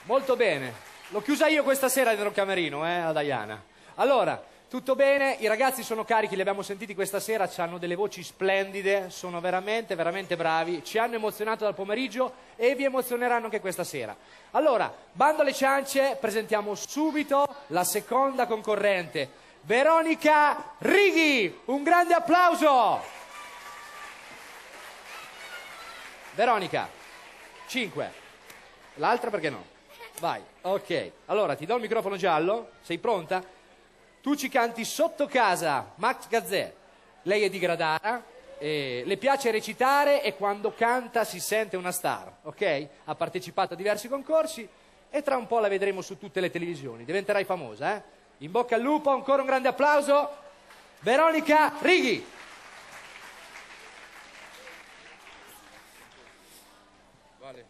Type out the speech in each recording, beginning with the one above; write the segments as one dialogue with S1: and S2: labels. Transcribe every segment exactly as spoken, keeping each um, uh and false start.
S1: Molto bene. L'ho chiusa io questa sera nel camerino, eh, a Diana. Allora, tutto bene, i ragazzi sono carichi, li abbiamo sentiti questa sera, hanno delle voci splendide, sono veramente, veramente bravi, ci hanno emozionato dal pomeriggio e vi emozioneranno anche questa sera. Allora, bando alle ciance, presentiamo subito la seconda concorrente, Veronica Righi. Un grande applauso! Veronica, cinque. L'altra perché no? Vai, ok. Allora, ti do il microfono giallo, sei pronta? Tu ci canti Sotto casa, Max Gazzè. Lei è di Gradara, eh, le piace recitare e quando canta si sente una star, ok? Ha partecipato a diversi concorsi e tra un po' la vedremo su tutte le televisioni. Diventerai famosa, eh? In bocca al lupo, ancora un grande applauso. Veronica Righi. Vale.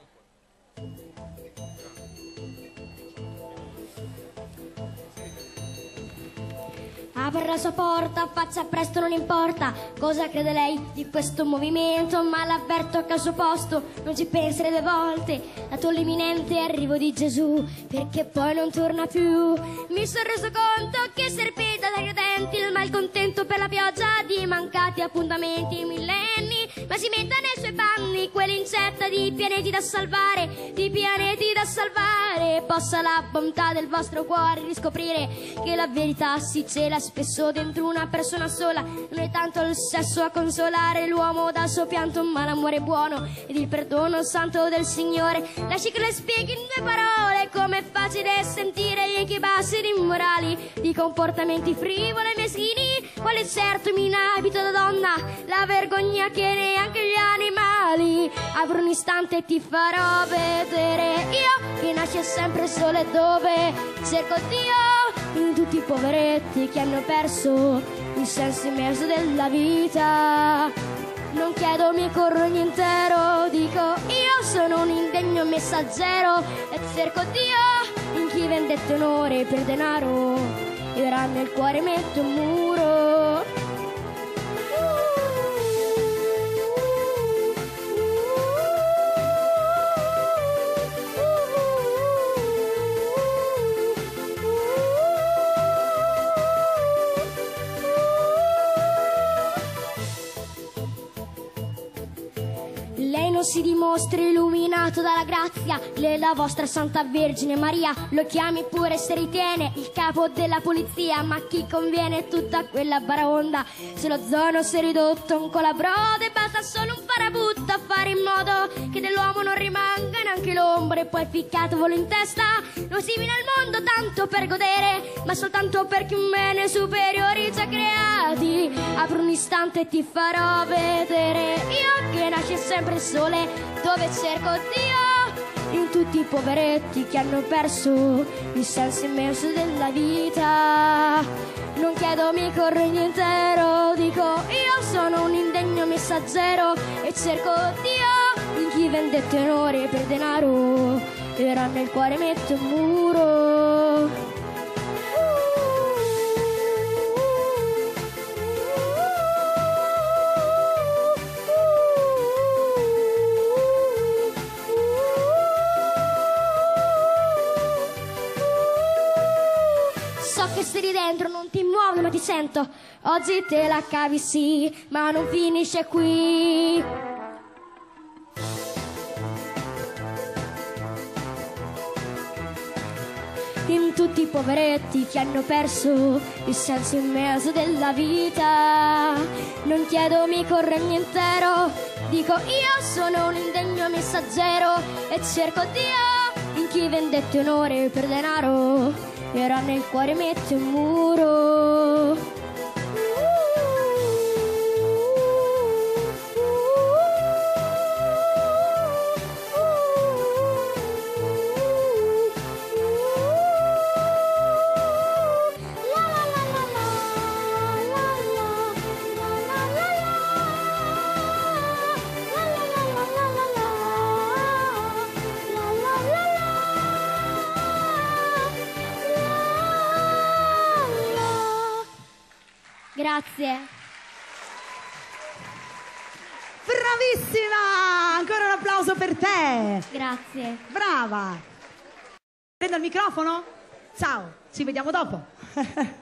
S2: Apre la sua porta, faccia presto, non importa cosa crede lei di questo movimento, ma l'avverto che al suo posto non ci penserei due volte. Dato l'imminente arrivo di Gesù, perché poi non torna più. Mi sono reso conto che serpeggia dai credenti il malcontento per la pioggia di mancati appuntamenti millenni, ma si metta nei suoi panni quell'incetta di pianeti da salvare, di pianeti da salvare. Possa la bontà del vostro cuore riscoprire che la verità si cela spesso dentro una persona sola. Non è tanto il sesso a consolare l'uomo dal suo pianto, ma l'amore buono ed il perdono santo del Signore. Lasci che le spieghi in due parole com'è facile sentire gli echi bassi ed immorali di comportamenti frivoli e meschini, quale certo mi in abito da donna, la vergogna che neanche gli animali. Apro un istante e ti farò vedere io che nasce sempre sole dove cerco Dio in tutti i poveretti che hanno perso il senso immerso della vita. Non chiedo, mi corro ogni intero, dico io sono un indegno messaggero e cerco Dio in chi vendette onore per denaro e ora nel cuore metto un muro. Lei non si dimostri illuminato dalla grazia, lei è la vostra Santa Vergine Maria. Lo chiami pure se ritiene il capo della polizia, ma chi conviene tutta quella baraonda? Se lo zono si è ridotto un colabrodo e basta solo un farabutto a fare in modo che dell'uomo non rimanga neanche l'ombra, e poi ficcato volo in testa. Non si viene al mondo tanto per godere, ma soltanto perché un bene superiori già creati. Apro un istante e ti farò vedere io che nasce sempre il sole dove cerco Dio in tutti i poveretti che hanno perso il senso immenso della vita. Non chiedo, mi corro ogni intero, dico io sono un indegno messaggero e cerco Dio in chi vendette onore per denaro e ora nel cuore metto un muro. Se di dentro non ti muovi ma ti sento, oggi te la cavi sì, ma non finisce qui. In tutti i poveretti che hanno perso il senso immerso della vita. Non chiedo, mi corre ogni intero, dico io sono un indegno messaggero e cerco Dio in chi vendette onore per denaro e ora nel cuore mette un muro. Grazie.
S3: Bravissima! Ancora un applauso per te.
S2: Grazie.
S3: Brava. prendo il microfono? Ciao, ci vediamo dopo.